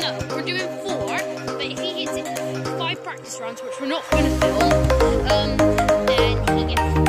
No, we're doing 4, but if he hits it 5 practice rounds, which we're not going to film, then he gets